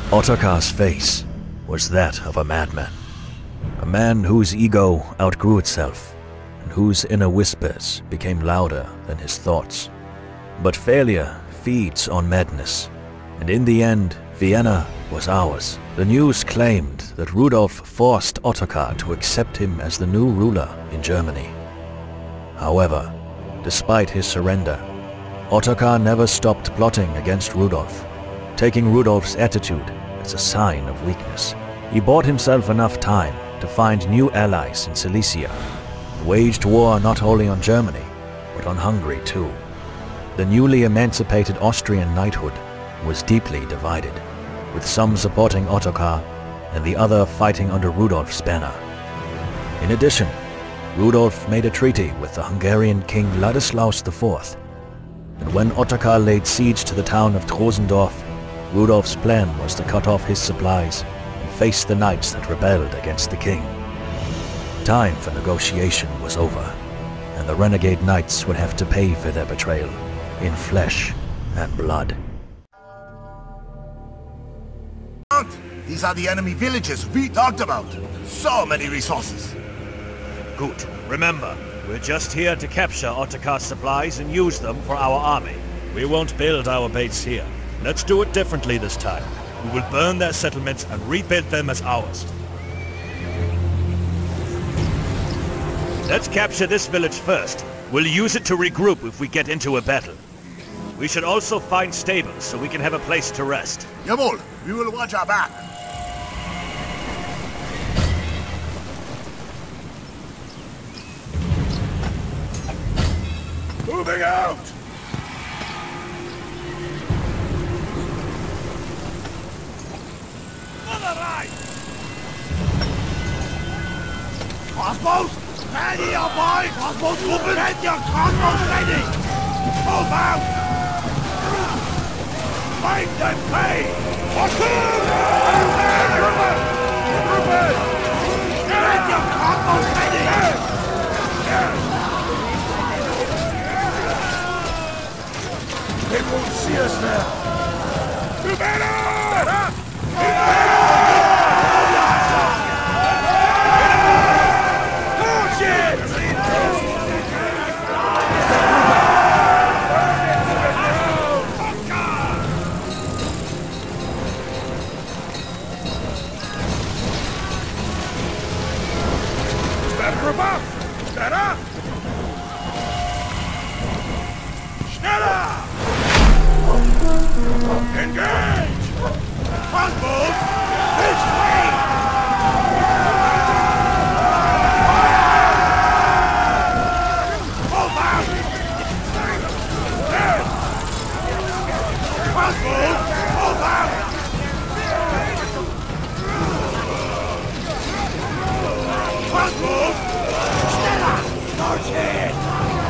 Ottokar's face was that of a madman. A man whose ego outgrew itself, and whose inner whispers became louder than his thoughts. But failure feeds on madness, and in the end, Vienna was ours. The news claimed that Rudolf forced Ottokar to accept him as the new ruler in Germany. However, despite his surrender, Ottokar never stopped plotting against Rudolf, taking Rudolf's attitude as a sign of weakness. He bought himself enough time to find new allies in Silesia, and waged war not only on Germany, but on Hungary too. The newly emancipated Austrian knighthood was deeply divided, with some supporting Ottokar and the other fighting under Rudolf's banner. In addition, Rudolf made a treaty with the Hungarian king Ladislaus IV, and when Ottokar laid siege to the town of Trosendorf, Rudolf's plan was to cut off his supplies and face the knights that rebelled against the king. Time for negotiation was over, and the renegade knights would have to pay for their betrayal in flesh and blood. These are the enemy villages we talked about. So many resources. Good. Remember, we're just here to capture Ottokar's supplies and use them for our army. We won't build our base here. Let's do it differently this time. We will burn their settlements and rebuild them as ours. Let's capture this village first. We'll use it to regroup if we get into a battle. We should also find stables so we can have a place to rest. Jawohl, we will watch our back. Moving out! On the right! Crossbows! Ready, your boys! Crossbows open! Get your crossbows ready! Move out! Find them pay! Get your crossbows ready! They won't see us now! To battle! Engage! Crossbows! This way! Move out! There! Crossbows! Move out! Crossbows! Stella! Charge in!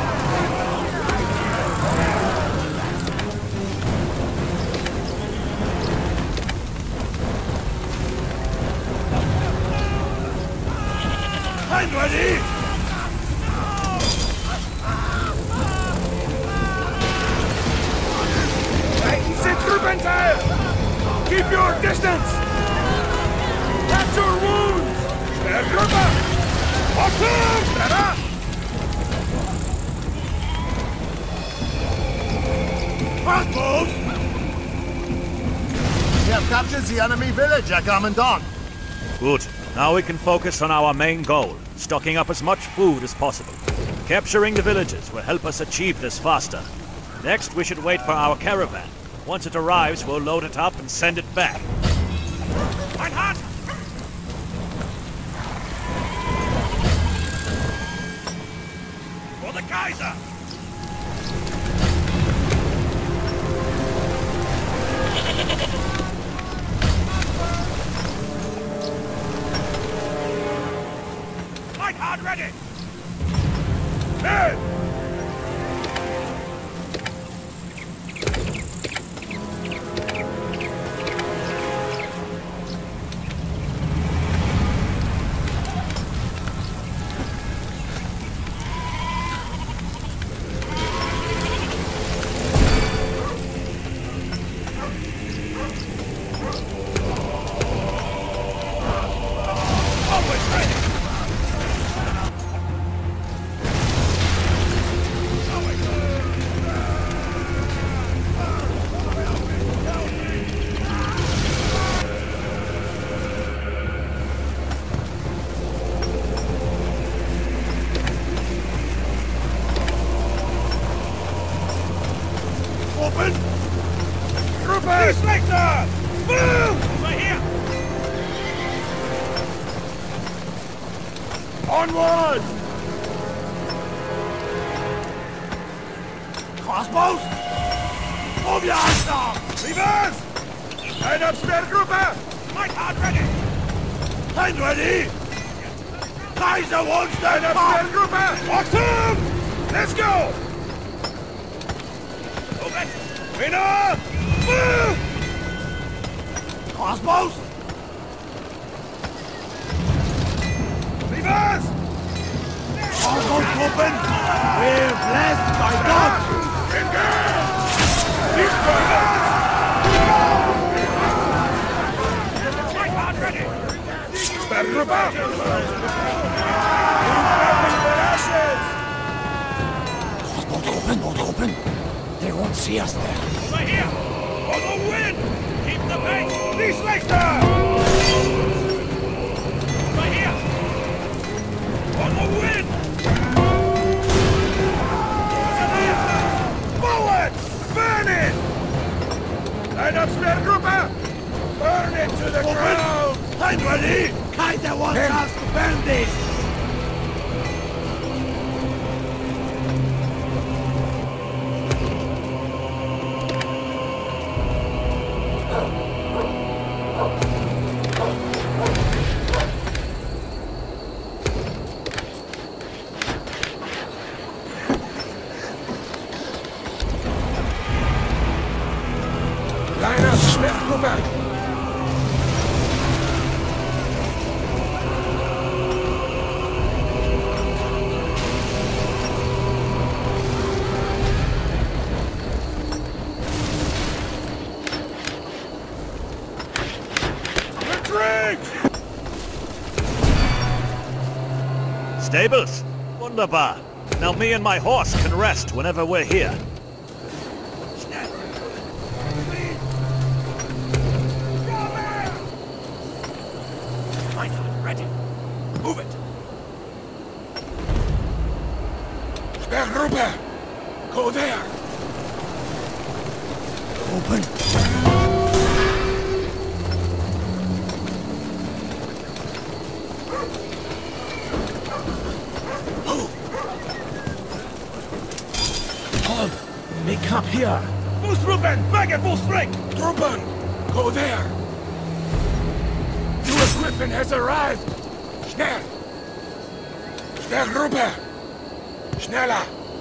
I'm ready! Keep your distance! Catch your wounds! Spare your back! Crossbows! We have captured the enemy village, Herr Commandant. Good. Now we can focus on our main goal, stocking up as much food as possible. Capturing the villages will help us achieve this faster. Next, we should wait for our caravan. Once it arrives, we'll load it up and send it back. Mein Hand! For the Kaiser! Light hard ready! Men! Schlechter! Move! Right here! Onward! Crossbows! Move your hands now! Reverse! Line up, Sperrgruppe! My card ready! Hand ready! Kaiser wants Line up, Sperrgruppe! Achtung! Let's go! Open! Winner! Move! Crossbows! Reverse! Crossbows open! We're blessed by God! My card ready! Crossbows open! They won't see us there. Right here! For the win! Keep the pace! Die Schlechter! Right here! For the win! Forward! Burn it! Line up, Sperrgruppe! Burn it to the ground! I'm ready! Kaiser wants us to burn this! Line up, Sperrgruppe! Stables? Wunderbar. Now me and my horse can rest whenever we're here. Mine ready. Move it. Sperrgruppe! Go there! Open! Make camp here! Fußtruppen! Back at full strength! Truppen! Go there! Your equipment has arrived! Schnell! Sperrgruppe! Schneller!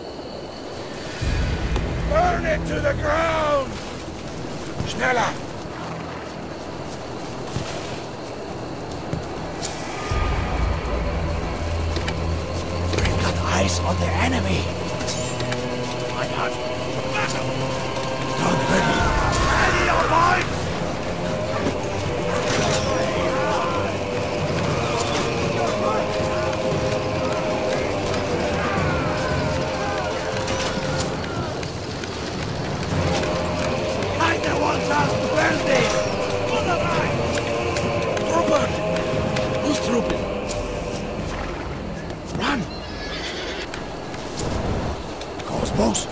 Burn it to the ground! Schneller! We've got eyes on the enemy! My heart! Stand ready! Ready, your boys! Kaiser wants us to burn this! Truppen! Who's trooping? Run! Crossbows!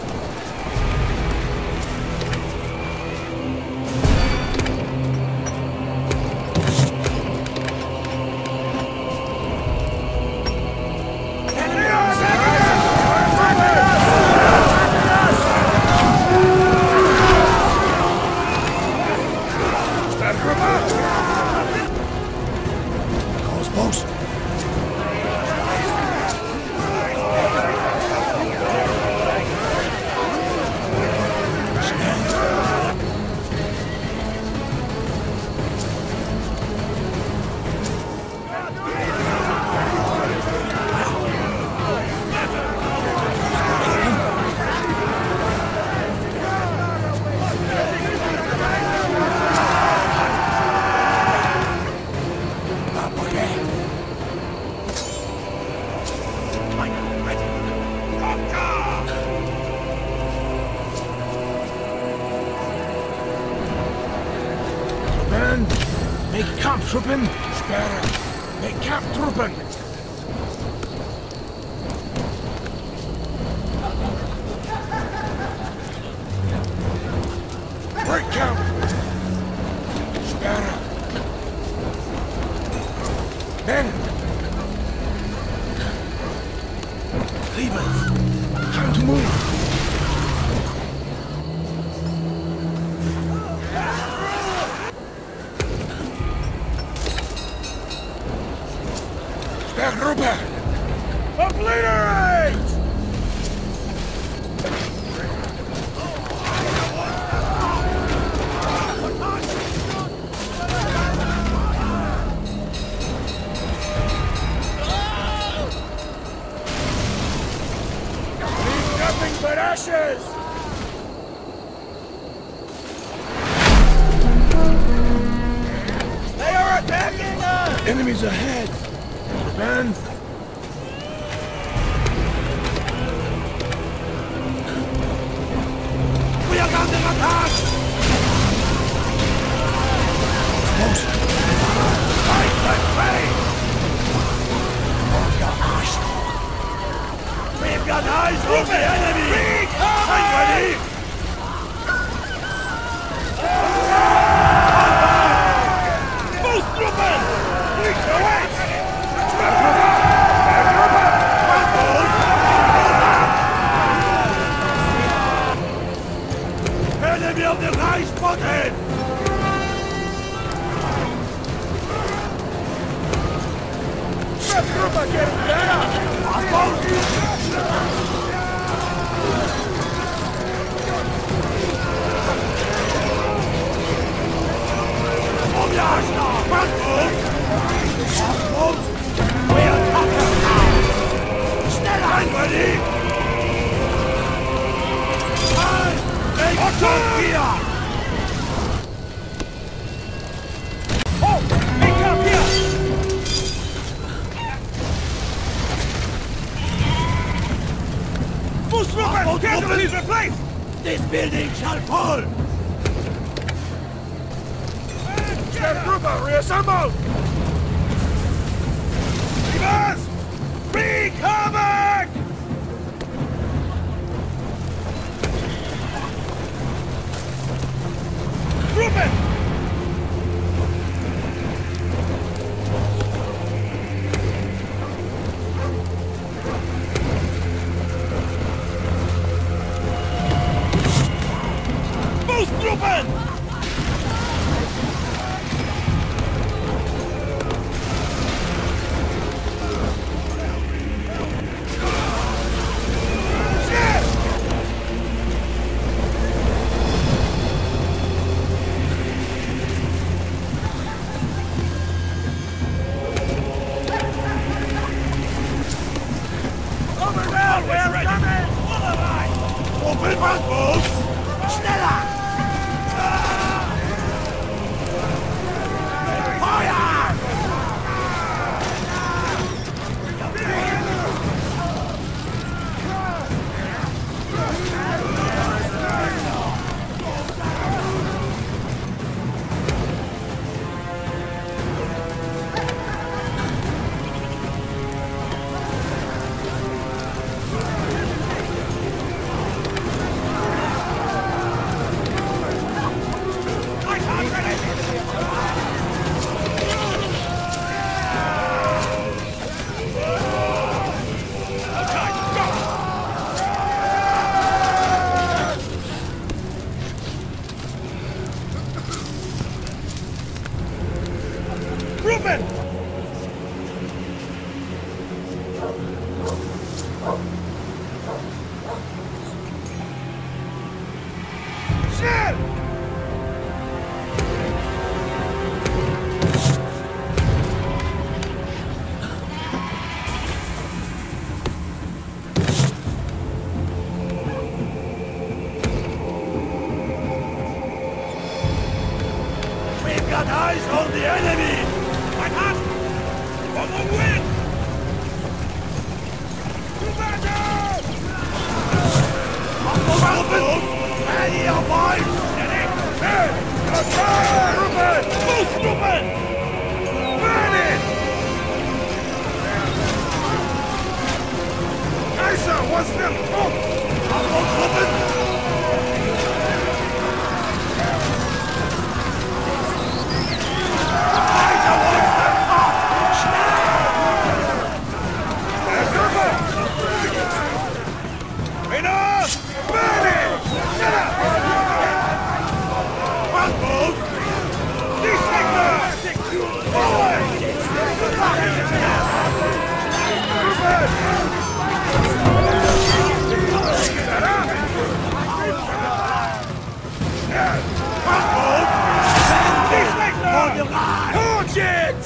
Make Kampftruppen! Sperre! Make Kampftruppen! Break camp! Berggruppe! Obliterate! Leave nothing but ashes! They are attacking us! Enemies ahead! Men! We are under attack! Close! Fight like ready! We've got eyes on the enemy! Fight ready! Fußtruppen! Reach away! Enemy of the Reich spotted! Berggruppe getting better! This building shall fall! Berggruppe, reassemble! Divas! Wreak havoc! Gruppen! Fußtruppen! Torch it!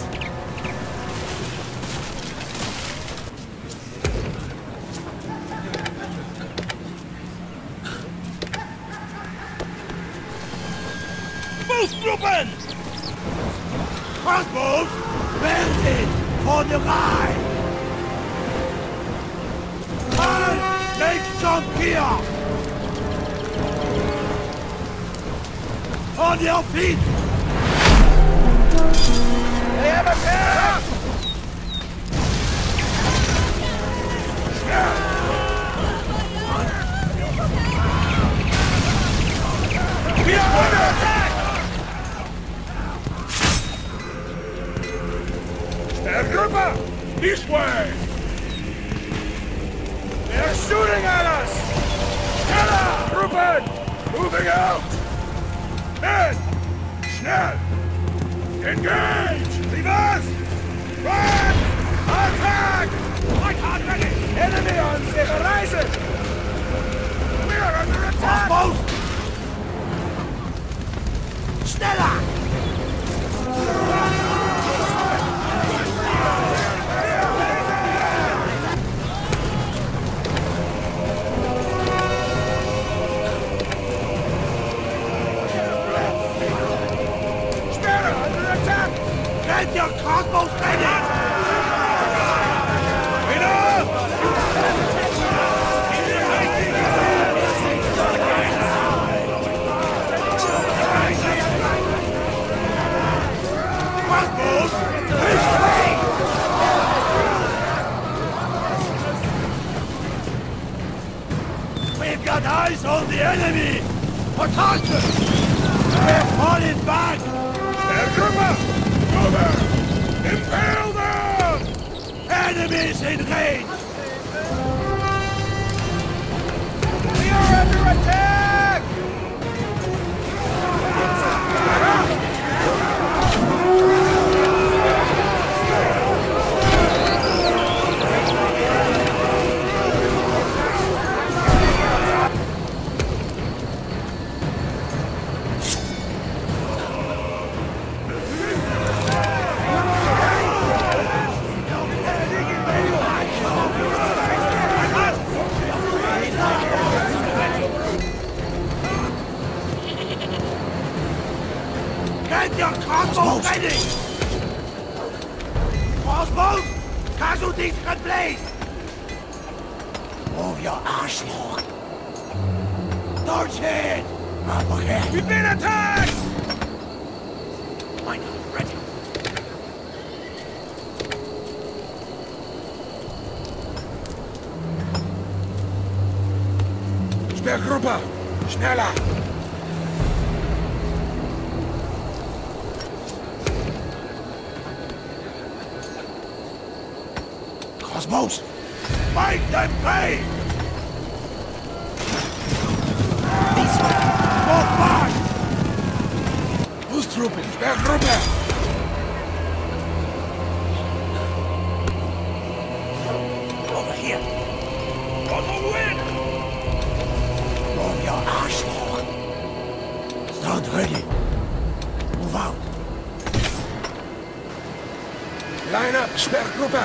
Boostgruppen! Crossbows! Meldet! For the line! Take some gear! On your feet! They have a pair! We are under attack! Stergruppe! This way! They're shooting at us! Schneller! Gruppen! Moving out! Men! Schnell! Engage! Leaders! Run! Attack! Right hand ready! Enemy on the horizon! We are under attack! Crossbows! Schneller! Get your crossbows ready! Enough! Crossbows! We've got eyes on the enemy! Attention! We're falling back! Stergruppe! Over! Impale them! Enemies in range! We are under attack! Get your crossbows ready! Crossbows! Casualties replaced! Move your Arschloch! Torch it! Up ahead! We've been attacked! Mine ready! Sperrgruppe! Schneller! Crossbows! Make them pay! This way! Move back! Boostgruppen! Sperrgruppe! Over here! On the wind! Move your Arschloch! Stand ready! Move out! Line up, Sperrgruppe!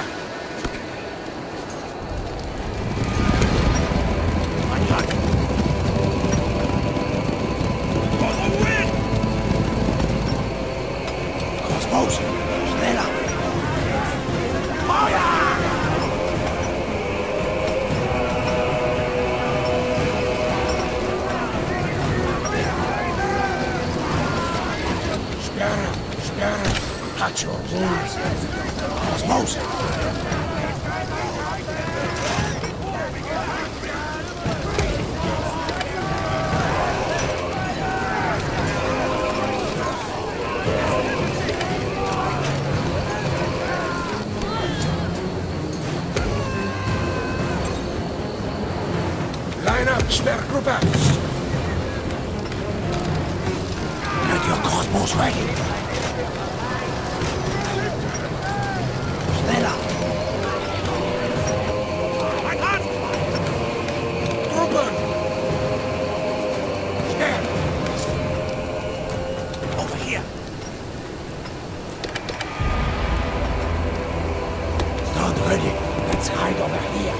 Cut your wounds! Osmos! Line up, Sperrgruppe! Get your crossbows ready! Let's hide over here.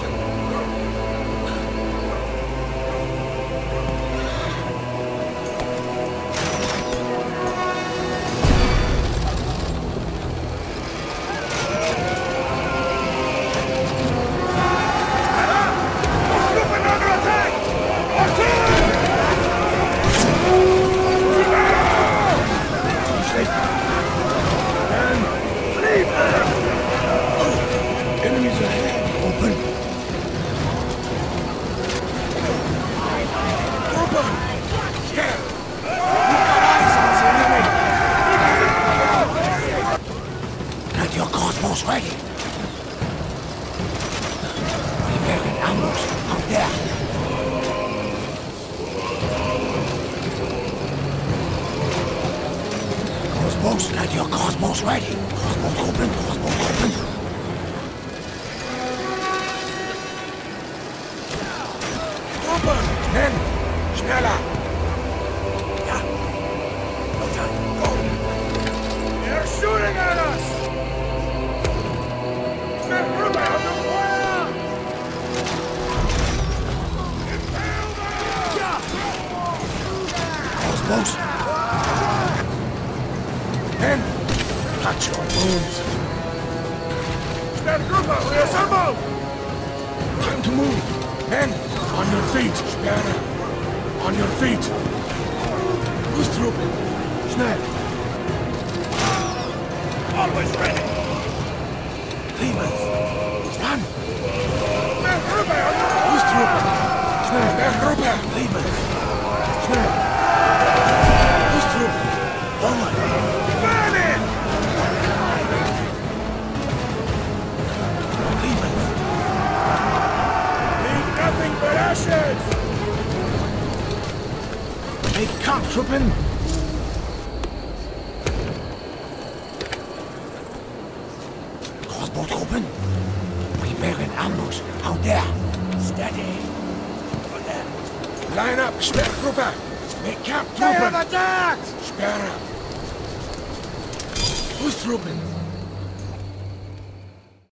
Who's trooping?